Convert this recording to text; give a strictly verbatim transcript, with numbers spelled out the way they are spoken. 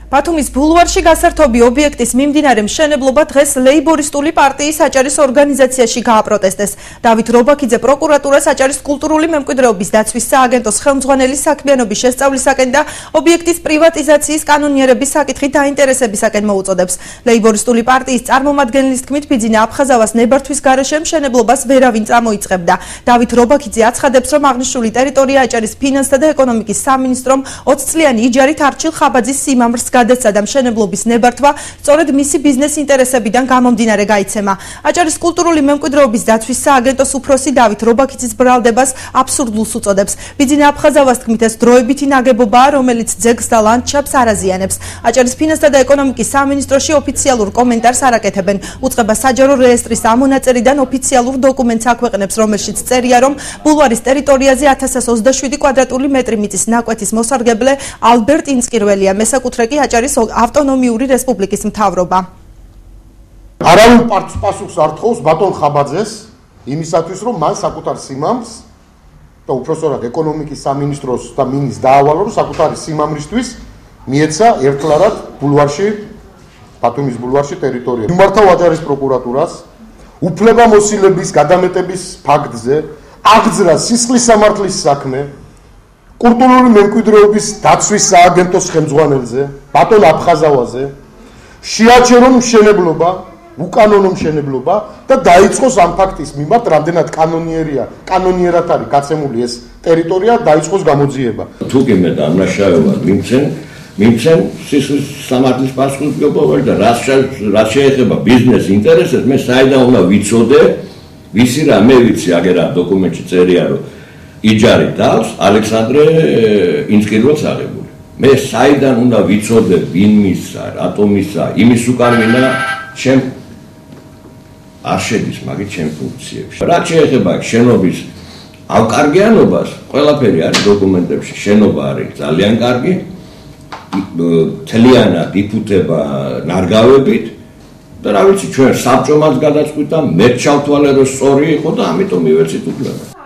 ბათუმის ბულვარში გასართობი ობიექტის მიმდინარე მშენებლობა დღეს ლეიბორისტული პარტიის საჭარის ორგანიზაციაში გააპროტესტეს. დავით რობაქიძე პროკურატურას საჭარის კულტურული მემკვიდრეობის დაცვის სააგენტოს ხელმძღვანელი საქმიანობის შესწავლისაკენ და ობიექტის პრივატიზაციის კანონიერების საკითხით დაინტერესებისაკენ მოუწოდებს. ლეიბორისტული პარტიის წარმომადგენლის თქმით, ბიძინა აფხაზავას ნებართვის გარეშე მშენებლობას ვერავინ წამოიწყებდა. დავით რობაქიძე აცხადებს, რომ აღნიშნული ტერიტორია აჭარის ფინანსთა და ეკონომიკის სამინისტრომ ოცი წლიანი იჯარით არჩილ ხაბაძის სიმამრს გადასცადა მშენებლობის ნებართვა, სწორედ მისი ბიზნეს ინტერესებიდან გამომდინარე გაიცემა. აჭარის კულტურული მემკვიდრეობის დაცვის სააგენტოს უფროსი დავით რობაქიძის ბრალდებას აბსურდულს უწოდებს. ბიძინა აფხაზავას თქმით, ეს დროებითი ნაგებობაა, რომელიც ძეგლს და ლანდშაფტს არ აზიანებს. აჭარის ფინანსთა და ეკონომიკის სამინისტროში ოფიციალურ კომენტარს არ აკეთებენ. უწყება საჯარო რეესტრის ამონაწერიდან ოფიციალურ დოკუმენტს აქვეყნებს, რომელშიც წერია, რომ ბულვარის ტერიტორიაზე ათას ოცდაშვიდი კვადრატული მეტრი მიწის ნაკვეთის მოსარგებლე ალბერტ ინსკირველია, მესაკუთრე კი აჭარის ავტონომიური რესპუბლიკის მთავრობა. არავინ პასუხს არ თხოვს ბატონ ხაბაძეს იმისათვის, რომ მან საკუთარ სიმამრს და უпроსტად ეკონომიკის სამინისტროს და მინისტრს დაავალო, რომ საკუთარი სიმამრისთვის მიეცა ერთლარად ბულვარში, ბათუმის ბულვარში ტერიტორია. მიმართავ აჭარის პროკურატურას უფლებამოსილების გადამეტების ფაქტზე, აღძრა სისხლის სამართლის საქმე კულტურული მემკვიდრეობის დაცვის სააგენტოს ხელმძღვანელზე, ბატონ აფხაზავაზე, შეაჩერონ მშენებლობა, უკანონო მშენებლობა და დაიწყოს ამ ფაქტის მიმართ, რამდენად კანონიერია, კანონიერად არის გაცემული ეს ტერიტორია, დაიწყოს გამოძიება. თუ კი მე დამნაშავება მიმცენ, მიმცენ სისხლის სამართლის პასუხისმგებლობა და რაც შეეხება ბიზნეს ინტერესებს, მე საიდან უნდა ვიცოდე, ვიცი რა, მე ვიცი, აგერ ამ დოკუმენტში წერია, რომ იჯარი დავს ალექსანდრე ინსკირველს აღებული. მე საიდან უნდა ვიცოდე, ვინ მისცა, რატომ მისცა, იმის უკან მინდა ჩემ არ შედის მაგით ჩემ ფუნქციებში. რაც შეეხება შენობის ავკარგიანობას, ყველაფერი არის დოკუმენტებში. შენობა არის ძალიან კარგი, თლიანად იფუთება ნარგავებით და რა ვიცი, ჩვენ საბჭომაც გადაწყვიტა, მე ჩავთვალე, რომ სწორი იყო და ამიტომ მივეცით უფლება.